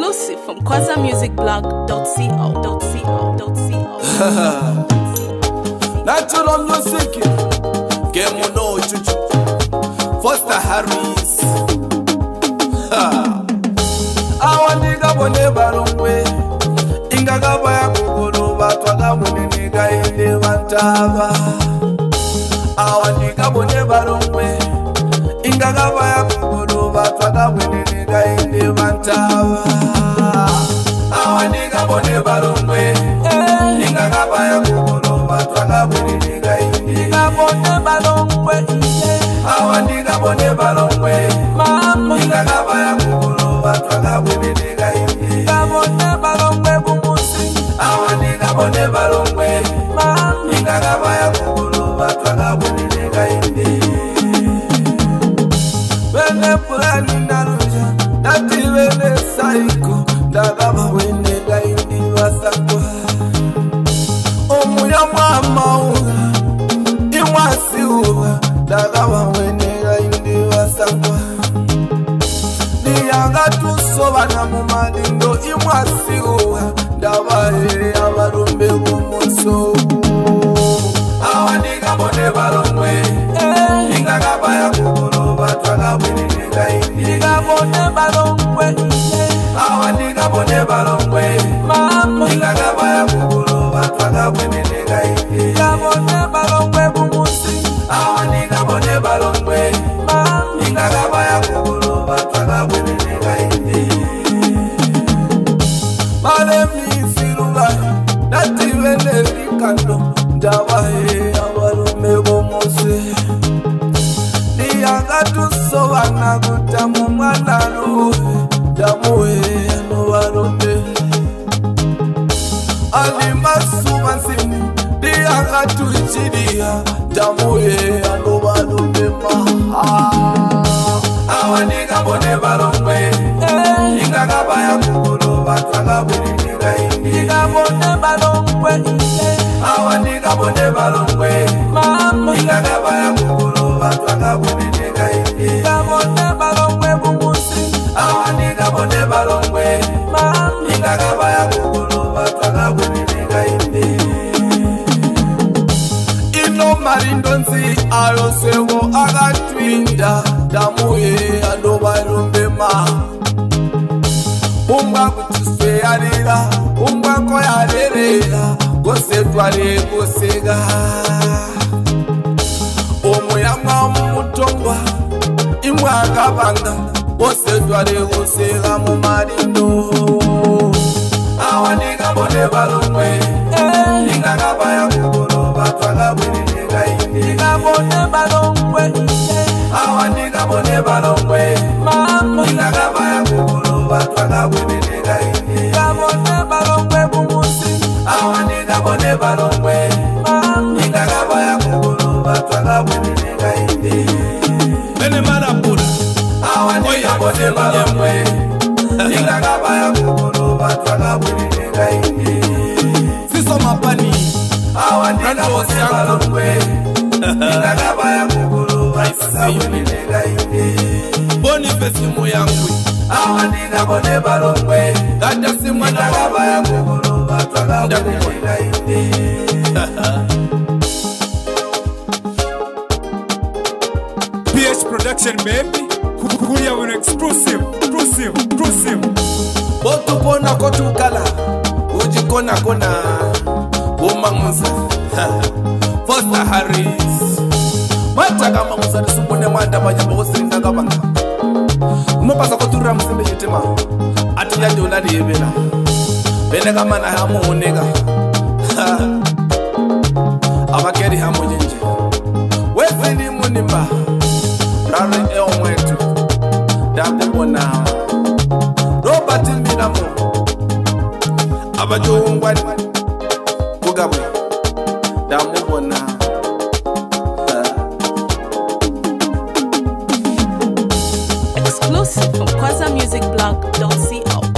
Exclusive from kwazamusicblog.co.co.co. Natural music, game no chuchu. Foster Harris. Awandiga bone barongwe, ingaga baya kugolo batwaga munene gainde bantaba. Awandiga bone barongwe, ingaga baya kugolo batwaga munene gainde bantaba. Awandiga bone barongwe, ingaga baya kugolo batwaga munene gainde bone barongwe. Awandiga bone barongwe, mama ingaga baya kugolo batwaga munene gainde bone barongwe bumusi. Awandiga bone barongwe, mama ingaga baya kugolo batwaga munene gainde. Bene pulani naruja, nati bene saiko, ndagaba wene gainde basakwa. Omuya mama uga, imwasi uga, ndagaba wene gainde basakwa. Niyanga tusobana mu malindo imwasi uga, ndabahe abarumbe bumuso. Awandiga bone barongwe, ingaga baya kugolo batwaga munene gainde bone barongwe. Awandiga bone barongwe, mama ingaga baya kugolo batwaga munene gainde bone barongwe bumusi. Awandiga bone barongwe, mama ingaga baya kugolo batwaga munene gainde. Male misiruga, nati bene likando, ndabahe abarume bumusi. Niyanga tusobana gutamu mwana ruhe, ndamuhe ano barume. Alimasuba nsini, niyanga tuichiria, ndamuhe ano barume maha. Awandiga bone barongwe, ingaga baya kugolo batwaga munene gainde bone barongwe. Awandiga bone barongwe, mama ingaga baya kugolo batwaga munene gainde bone barongwe bumusi. Awandiga bone barongwe, mama ingaga baya kugolo batwaga munene gainde. Ino marindonzi ayosewo agatwinda, ndamuhe ano barumbe ma. Umwa kutuswe yarira, umwa ko yarerera, gose tware gosega. Omuyama mutongwa, imwa kabanga, gose tware gosega mu marindo. Awandiga bone barongwe, ingaga baya kugolo batwaga munene gainde bone barongwe. Awandiga bone barongwe, mama ingaga baya kugolo batwaga munene gainde bone barongwe bumusi. Awandiga bone barongwe, mama ingaga baya kugolo batwaga munene gainde. Bene marapura. Awandiga bone barongwe, ingaga baya kugolo batwaga munene gainde. Siso mapani. Awandiga bone barongwe, ingaga baya kugolo batwaga munene gainde. Boni fesi muyangwe. Awandiga bone barongwe, gata simwa ingaga baya kugolo batwaga munene gainde. PH Production baby, kukuria wino exclusive. Botu pona kotukala, uji kona kona, umanguza. Foster Harris. Mataga manguza nisumune mwanda banyamba wosiringa gabanga. Umapasa kotura msimbe yitima, atuja dola diyebela. Bene kama na hamu unega. Abakeri hamu jinji. Wezi ni munimba, rare eo mwetu. Dabu wana Robert Minamo Abajo Ungwani Kugabwe Dabu wana Exclusive from kwazamusicblog.co.